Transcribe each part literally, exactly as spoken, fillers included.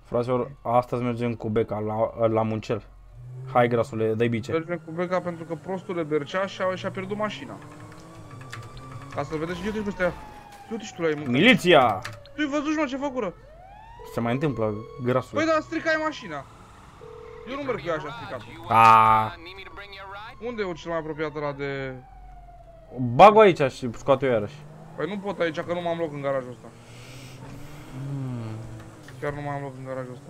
Fraților, astăzi mergem cu Beca la, la Muncel. Hai, grasule, dă-i bice. Mergem cu Beca pentru că prostul Bercea și-a și pierdut mașina. Ca să vedeți, uite-și pe ăstea. Uite și tu la ei, mâncă. Miliția! Tu-i văzuși, mă, ce făcură? Se mai întâmplă, grasule. Păi da, stricai mașina. Eu nu merg cu ea așa stricat. Aaaa. Unde e cel mai apropiat ăla de... Bag-o aici și scoate-o iarăși. Păi nu pot aici, că nu m-am loc în garajul ăsta. Chiar nu mai am loc în garajul ăsta.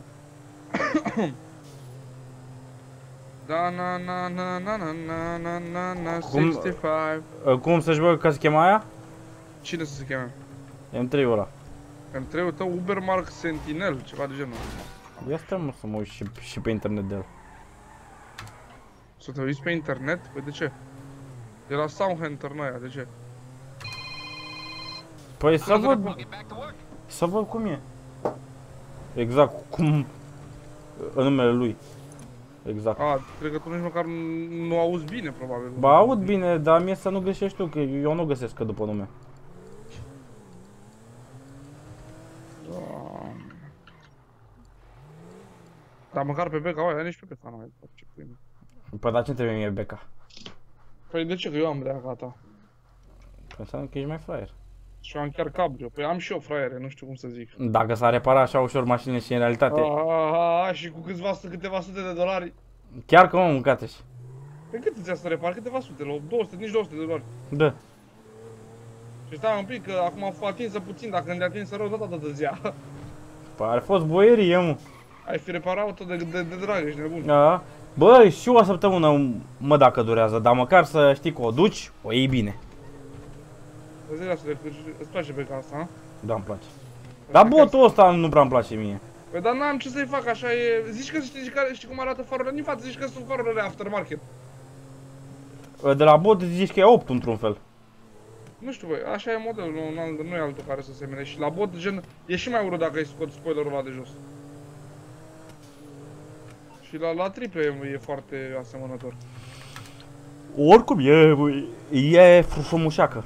Da na na na na na na na na na șaizeci și cinci. Cum să-și băgă ca se chema aia? Cine să se cheme? M trei ăla. M trei-ul tău Ubermark Sentinel, ceva de genul. Ia stai, mă, să mă uit și, și pe internet de el. Să te uiți pe internet? Păi de ce? De la Soundhunter noi, de ce? Păi să văd... Să văd cum e. Exact, cum... În numele lui. Exact. A, cred că tu nici măcar nu auzi bine, probabil. Ba, aud bine, dar mie să nu greșești tu, că eu nu găsesc că după nume. Dar măcar pe Beca, oia, nici pe Beca nu mai ce pui. Păi, dar ce trebuie mie Beca? Păi de ce? Că eu am de gata. Păi înseamnă că ești mai fraier. Și eu am chiar cabrio. Păi am și eu fraiere, nu știu cum să zic. Dacă s-a reparat așa ușor mașinile și în realitate... Aaaa, și cu câțiva, câteva sute de dolari. Chiar că mă mâncați. Păi cât îți ia să repar? Câteva sute, la două sute, nici două sute de dolari. Da. Și stai un pic, că acum am atinsă puțin, dacă îmi de atinsă rău, tot atât îți ia. Păi ar fost boierie, mă. Ai fi reparat tot de, de, de drag, ești nebun. Da. Băi, și o săptămână, mă, dacă durează, dar măcar să știi că o duci, o iei bine. Îți place pe casa, ha? Da, îmi place. Dar botul ăsta nu prea îmi place mie. Păi dar n-am ce să-i fac, așa e... Zici că știi, care, știi cum arată farurile din față, zici că sunt farurile aftermarket. De la bot zici că e opt într-un fel. Nu știu, băi, așa e modelul, nu, nu e altul care să semene. Și la bot, gen, e și mai urât dacă îi scot spoilerul ăla de jos. Și la, la triple e, e foarte asemănător. Oricum e, băi, e frumușeacă.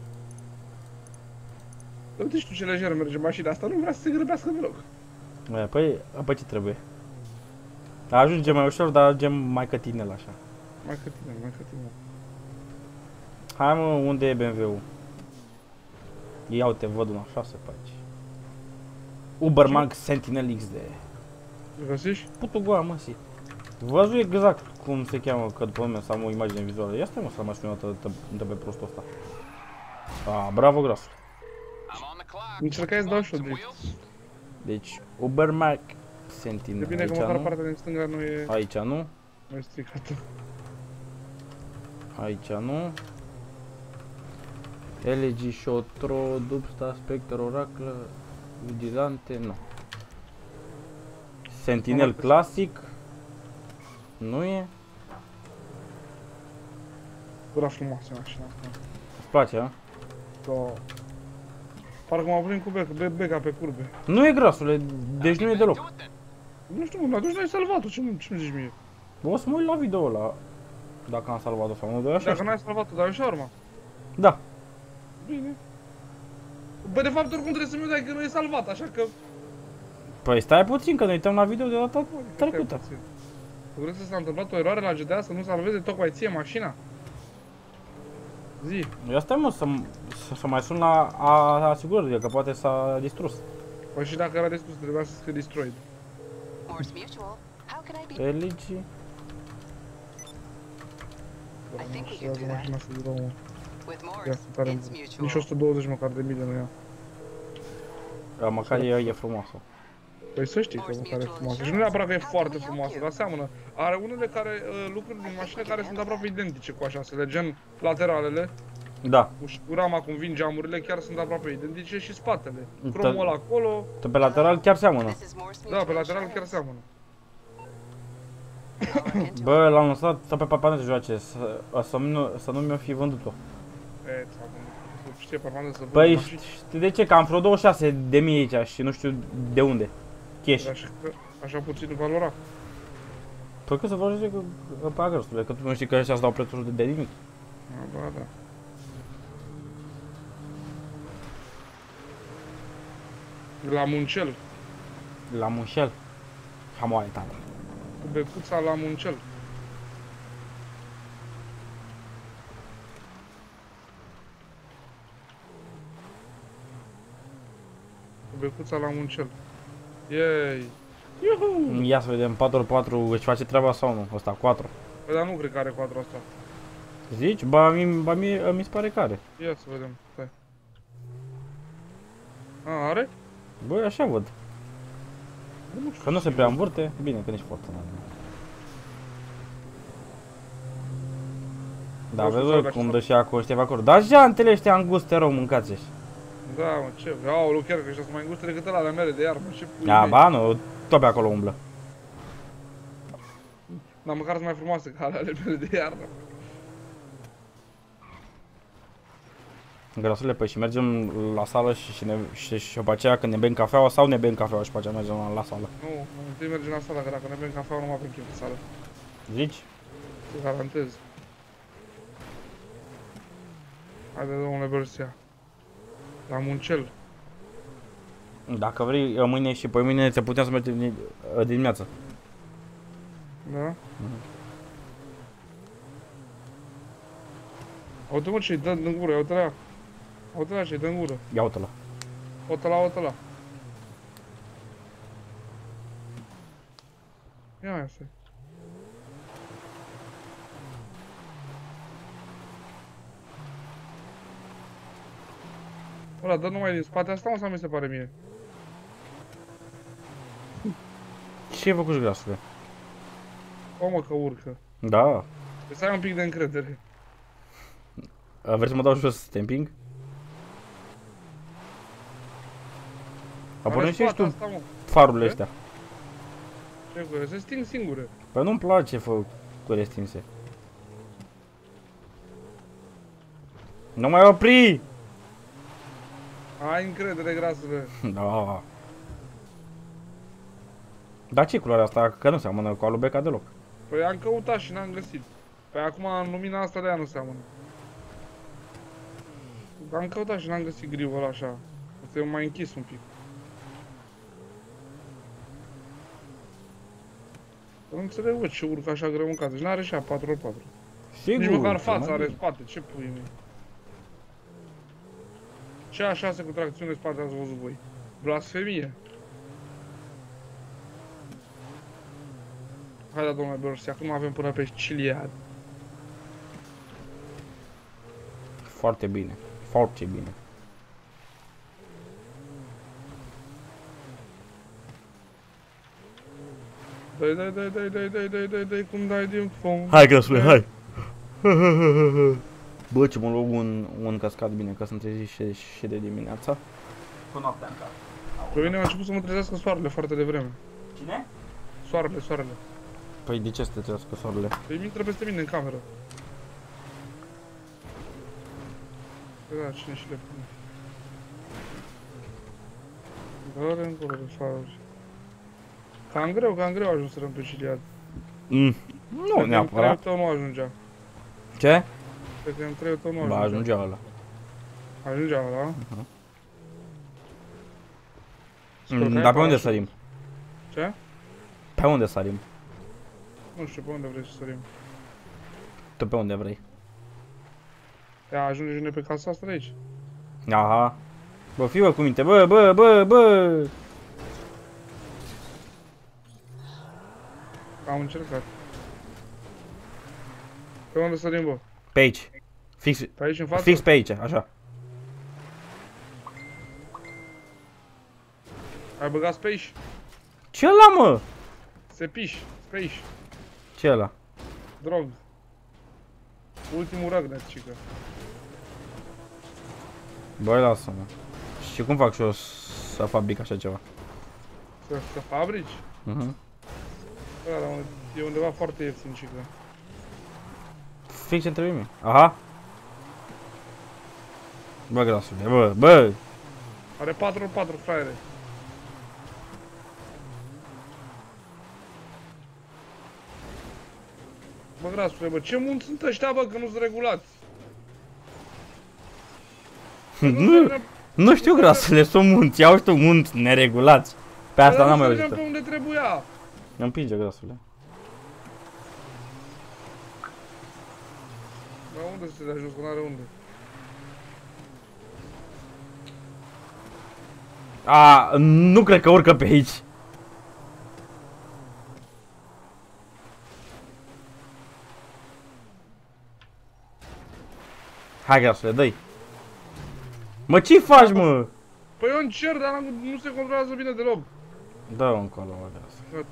Uite și tu ce lejer merge mașina asta, nu vrea să se grăbească deloc. E, păi, apoi ce trebuie? Ajunge mai ușor, dar ajungem mai cătinel așa. Mai cătine, mai cătine. Hai, mă, unde e B M W-ul? Ia uite, văd una, șase pe aici. Ubermark Sentinel X D. Îl găsești? Putu goa, mă, si. Văzut exact cum se cheamă, că după mine să am o imagine vizuală. Ia stai, mă, să mai spun o dată pe prostul ăsta. A, bravo, grasul. Încercai să dau și o drift. Deci, Ubermark Sentinel. E bine că măcar partea din stânga nu e... Aici nu. Nu e stricată. Aici nu. L G Shotro, Dubsta, Spectre, Oracle, Vigilante, nu. Sentinel Classic. Nu e. Pura frumoasă mașina asta. Îți place, a? Da. Parcă m-a prins cu Beca, be, Beca pe curbe. Nu e, grasule, deci nu e deloc. Nu știu, mă, atunci n-ai salvat-o, ce-mi ce zici mie? O să mă uit la video ăla, dacă am salvat-o sau nu, de așa. Dacă n-ai salvat-o, dai și urma. Da. Bine. Bă, de fapt, oricum trebuie să-mi dai că nu e salvat, așa că... Păi stai puțin, că ne uităm la video de data trecută. Tu vrei să s-a întâmplat o eroare la G T A să nu salveze tocmai ție mașina? Zi. Ia stai, mă, să, să, să mai sun la a, asigurări, că poate s-a distrus. Păi și dacă era distrus, trebuia să scrie destroyed. L G. Mașina asta de la ia, tare. Nici o sută douăzeci măcar de mii de nu ia. Măcar e, e frumoasă. Păi să știi că măcar e frumoasă. Și nu neapărat că e foarte frumoasă, dar seamănă. Are unele care, uh, lucruri din mașină care sunt aproape identice cu așa, le gen lateralele. Da. Cu rama cum vin geamurile chiar sunt aproape identice și spatele. Cromul ăla acolo. Pe lateral chiar seamănă. Da, pe lateral chiar seamănă. Bă, l-am lăsat să pe papa să joace, să, să, nu, să nu mi-o fi vândut-o. E, știe permanent să Păi știi de ce? Că am vreo douăzeci și șase de mii aici și nu știu de unde. Cash. Așa, așa puțin valora. Păi că să vă zic că pe agrăsule, că tu nu știi că ăștia îți dau prețuri de, de nimic. A, ba, da. La Muncel. La Munșel. Hamoare, tata. Cu becuța la Muncel. Cu becuța la Muncel. Yay! Iuhu! Ia să vedem, patru patru își face treaba sau nu? Ăsta, patru. Păi dar nu cred că are patru asta. Zici? Ba, mi, ba mie, mi se pare că are. Ia să vedem. Stai. A, are? Băi, așa văd. Nu știu. Că nu se prea învârte, bine că nici foarte mare. Da, Nu știu, vezi sau bă, cum dacă dă și acolo, știi acolo. Dar jantele ăștia înguste rău, mâncați-și. Da, mă, ce? Aoleu, chiar că ăștia sunt mai înguste decât ăla ale mele de iarnă. Ce pui Da, mei. ba, nu, tot pe acolo umblă. Dar măcar sunt mai frumoase ca ale mele de iarnă. Grasule, păi și mergem la sală și, și, ne, și, și după aceea când ne bem cafeaua sau ne bem cafeaua și după aceea mergem la, la sală. Nu, întâi mergem la sală, că dacă ne bem cafea nu mai avem chef de sală. Zici? Te garantez. Haide, domnule Bersia. La Muncel. Dacă vrei, mâine și pe mâine ți putem să mergem din, dimineața. Da? Uite mă ce-i dă în gură, uite la ea. Uite la ce-i dă în gură. Ia uite-l. Uite la, uite la. Ia mai stai. Ăla, dă numai din spate asta, mă, sau mi se pare mie? Ce ai făcut, grasule? O, mă, că urcă. Da. Trebuie să ai un pic de încredere. Vrei să mă dau jos stamping? Apoi nu știi tu Asta, mă. farurile Ce? astea. Ce cu ele? Se sting singure. Păi nu-mi place fă cu restinse. Nu mai opri! Ai încredere, grasule. Da. Dar ce culoare asta? Că nu seamănă cu alubeca deloc. Păi am căutat și n-am găsit. Păi acum în lumina asta de aia nu seamănă. Am căutat și n-am găsit griul ăla așa. Asta e mai închis un pic. Nu înțeleg, bă, ce urcă așa greu în casă. Și n-are și ea patru ori patru. Sigur. Nici măcar ce fața mai are bine. spate, ce pui mei. Ce A șase cu tracțiune spate ați văzut voi? Blasfemie. Hai da, domnule Bersia, acum avem până pe Ciliad. Foarte bine. Foarte bine. Dai, dai, dai, dai, dai, dai, dai, dai, dai, cum dai din fond. Hai, grasule, hai! Bă, ce mă luau un, un cascat bine, ca să-mi trezi și, și de dimineața. Cu noaptea în casă. Pe mine a început să mă trezească soarele foarte devreme. Cine? Soarele, soarele. Păi de ce să te trească soarele? Păi mi intră peste mine în cameră. Păi da, cine și le pune. Dă-le încolo de faruri. Cam greu, cam greu ajunserăm pe Ciliad. Mm. Nu neapărat. Cred că nu ajungea. Ce? Cred că în trei tău nu Ba, ajungea. ajungea ăla. Ajungea ăla? Uh-huh. Sper că Mm, ai dar pe unde parașut. sărim? Ce? Pe unde sărim? Nu știu pe unde vrei să sărim. Tu pe unde vrei? Ia, ajunge și noi pe casa asta de aici. Aha. Bă, fii bă cu minte, bă, bă, bă, bă! Am încercat. Pe unde sărim, bă? Pe aici. Fix, Pe aici în față? fix pe aici, așa. Ai băgat space? Ce ăla, mă? Sepiș, space, Ce ăla? drog. Ultimul răgnet, cică. Băi, lasă-mă. Și cum fac și eu să fabric așa ceva? Să, să fabrici? Mhm. Bă, dar e undeva foarte ieftin, cică. Fix ce trebuie mie. Aha. Bă, grasule, bă, bă! Are patru ori patru, fraiere. Bă, grasule, bă, ce munți sunt ăștia, bă, că nu sunt regulați? Nu, nu știu, grasule, sunt munți, iau știu munți neregulați. Pe Pe asta Dar n-am mai nu auzit. mergeam pe unde trebuia. Ne împinge, grasule. Dar unde să se dea jos, că n-are unde. A, nu cred că urcă pe aici. Hai, grasule, dă-i. Mă, ce faci, mă? Păi eu încerc, dar nu se controlează bine deloc. Dă-o încolo, mă, grasule.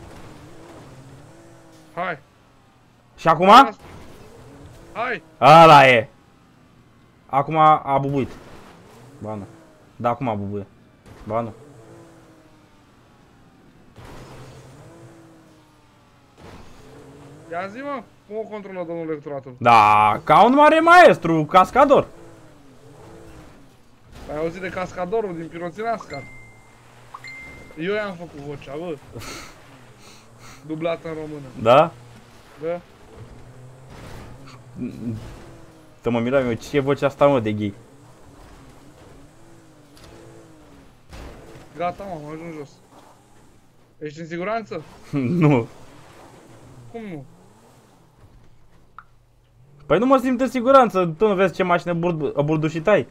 Hai. Și acum? Hai. Ăla e. Acum a bubuit. Ba nu. Da, acum a bubuie. Ba nu. Ia zi, mă, cum o controlă domnul lectoratul? Da, ca un mare maestru, cascador. Ai auzit de cascadorul din Piroțeneasca? Eu i-am făcut vocea, bă. Dublată în română. Da? Da? Să mă miram eu, ce e vocea asta, mă, de gay? Gata, mă, am ajuns jos. Ești în siguranță? Nu. Cum nu? Păi nu mă simt în siguranță, tu nu vezi ce mașină burdu burdușit ai?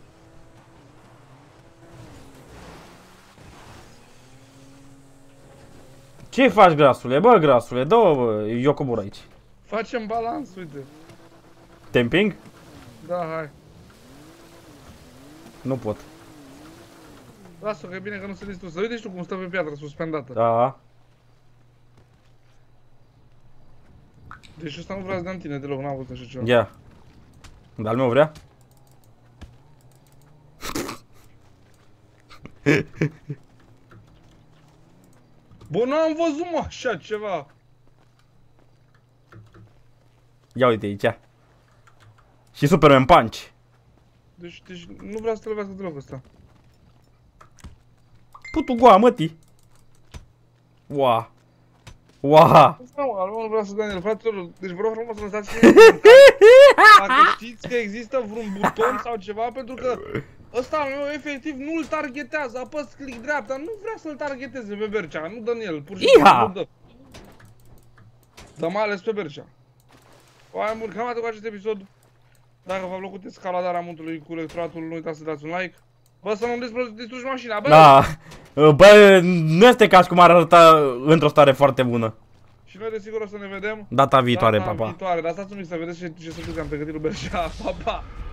Ce faci, grasule? Bă, grasule, dă-o, bă, eu cobor aici. Facem balans, uite. Te împing? Da, hai. Nu pot. Lasă-o că e bine că nu se distrusă. Uite și tu cum stă pe piatră suspendată. Da. Deci ăsta nu vrea să dea în tine deloc, n-am văzut așa ceva. Ia. Dar al meu vrea? Bă, n-am văzut, mă, așa ceva. Ia uite aici. Și Superman Punch. Deci, deci nu vrea să te lovească deloc ăsta. Putu goa, mătii. Ua. Ua. Nu, mă, nu vrea să dea în el, fraților. Deci vreau frumos să lăsați dacă știți că există vreun buton sau ceva, pentru că ăsta al meu efectiv nu-l targetează. Apăs click dreapta, nu vrea să-l targeteze pe Bercea, nu dă în el, pur și simplu Iha! nu dă. Dar mai ales pe Bercea. Oameni buni, cam atât cu acest episod. Dacă v-a plăcut escaladarea muntului cu lectoratul, nu uitați să dați un like. Bă, să nu distrugi mașina, bă! Da. Bă, nu este ca și cum ar arăta într-o stare foarte bună. Și noi desigur o să ne vedem Data viitoare, data papa. viitoare. Dar stați un mic să vedeți ce, ce surprize am pregătit lui Bercea. Pa, pa!